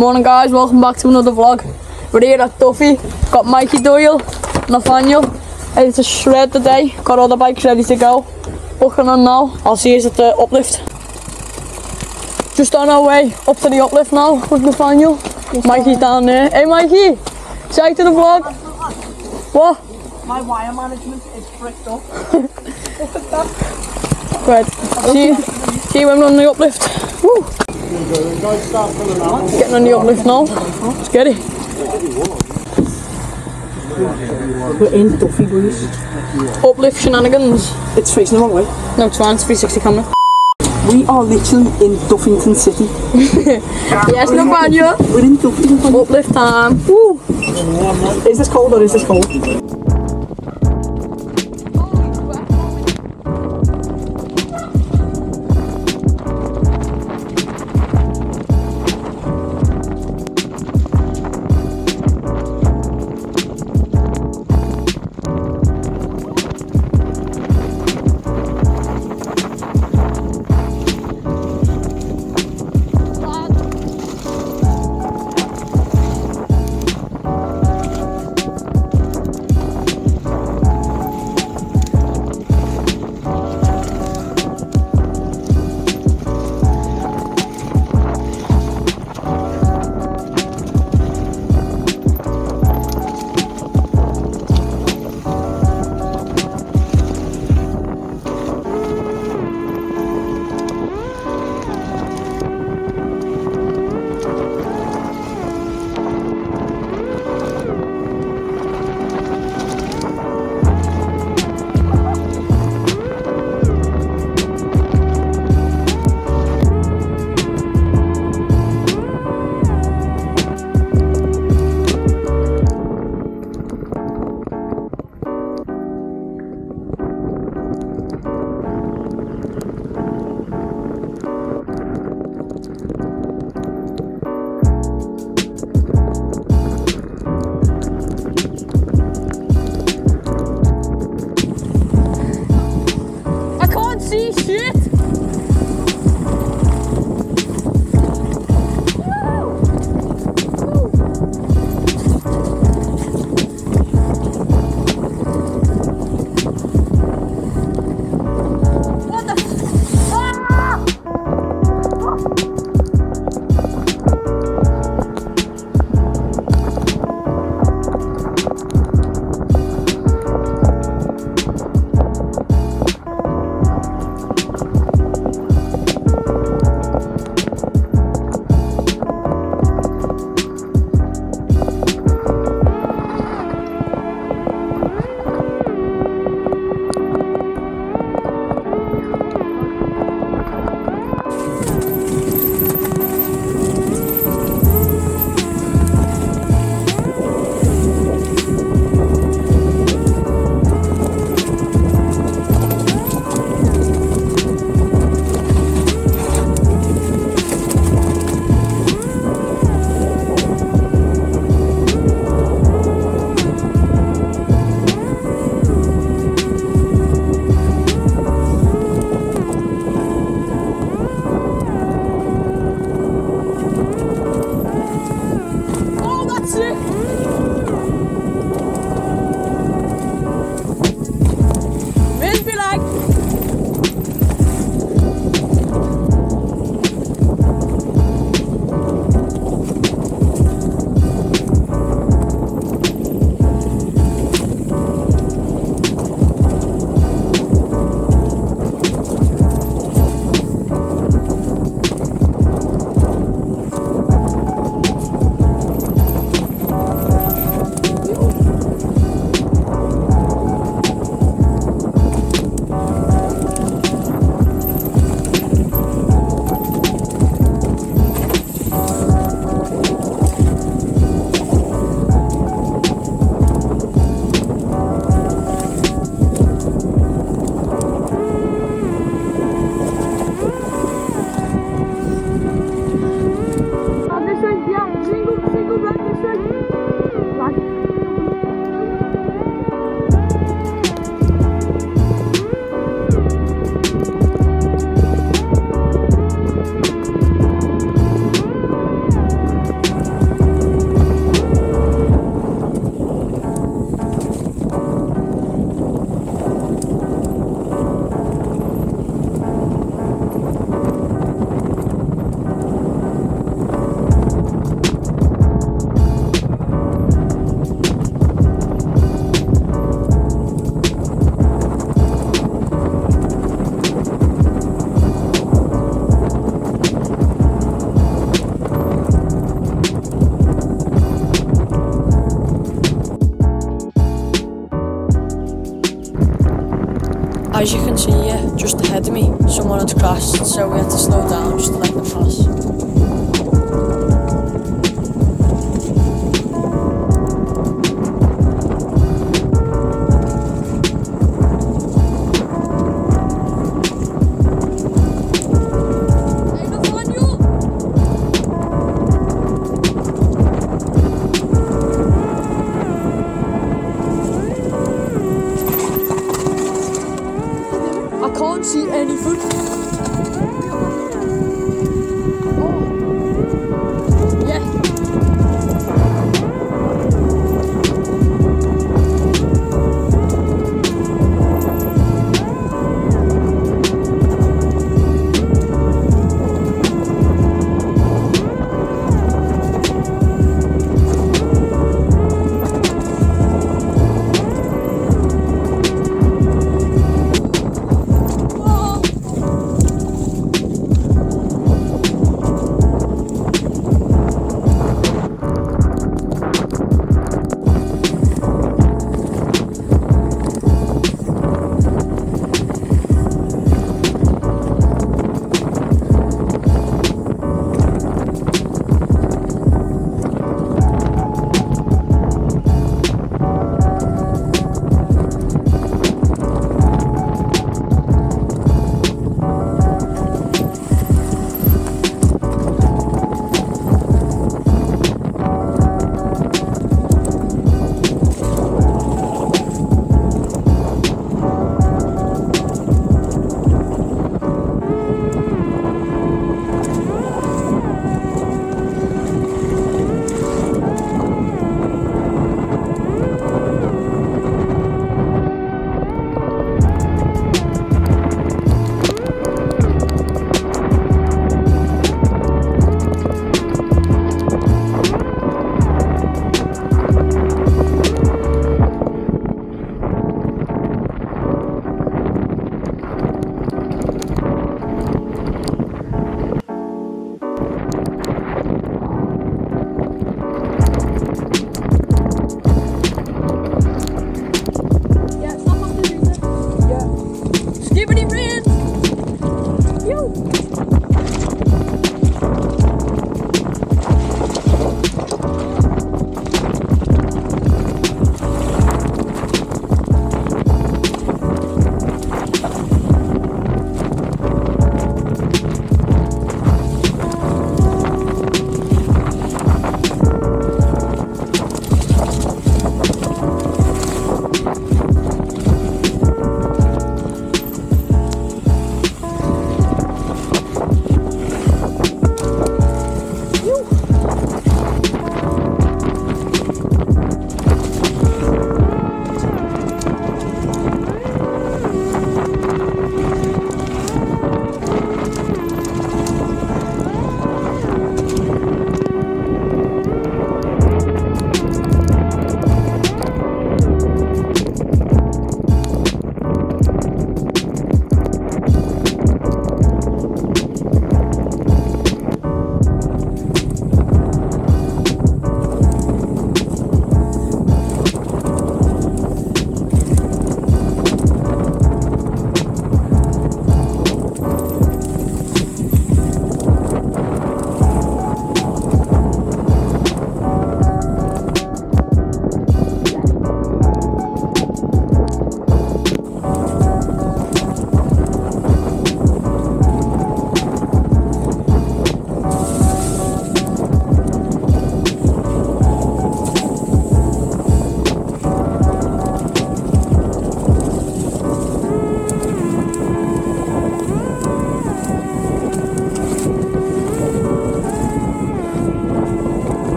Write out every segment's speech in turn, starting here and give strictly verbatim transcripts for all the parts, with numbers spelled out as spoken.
Morning guys, welcome back to another vlog. We're here at Duffy, got Mikey Doyle, Nathaniel, ready to shred today, got all the bikes ready to go. Looking on now, I'll see you at the uplift. Just on our way up to the uplift now with Nathaniel. Yes, Mikey's down there. Hey Mikey, say hi to the vlog. What? My wire management is bricked up. Right, see, see you when we're on the uplift. Woo. Getting on the uplift now. Let's get it. We're in Duffy, boys. Uplift shenanigans. It's facing the wrong way. No, it's fine, it's three sixty camera. We are literally in Duffington City. Yes, Nathaniel. We're in Duffington. Uplift time. Woo. Is this cold or is this cold? As you can see here, just ahead of me, someone had crashed, so we had to slow down just to let them pass. I can't see anything.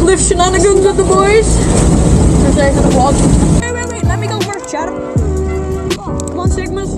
uplift shenanigans with the boys. Just say to the vlog. Wait, wait, wait, let me go first, chat. Oh, come on, Sigmas.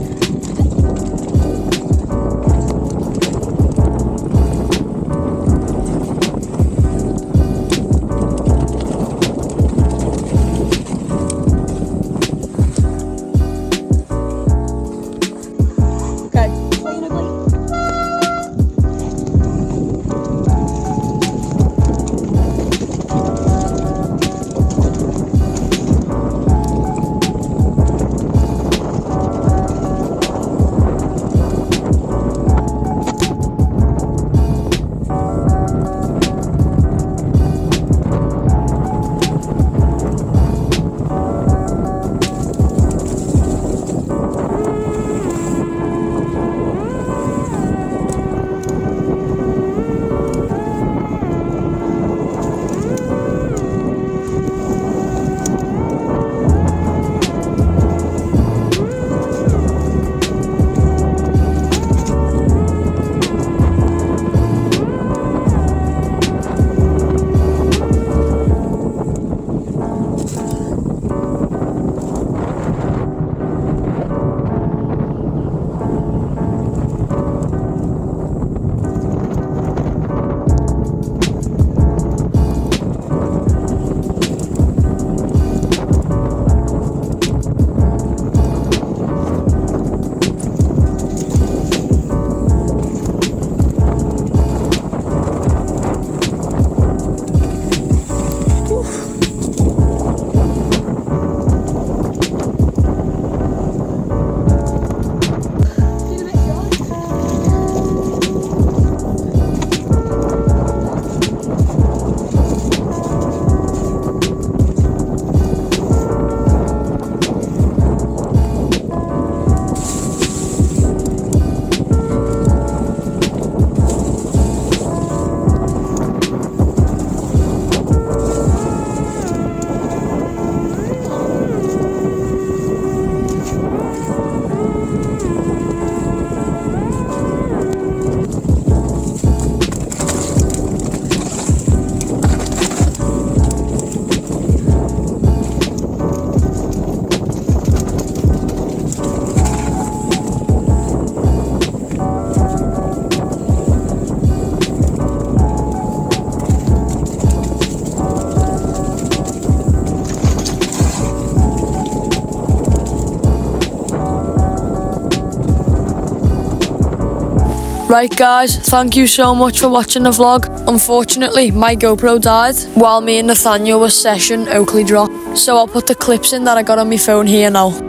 Right guys, thank you so much for watching the vlog. Unfortunately, my GoPro died while me and Nathaniel were session Oakley Drop. So I'll put the clips in that I got on my phone here now.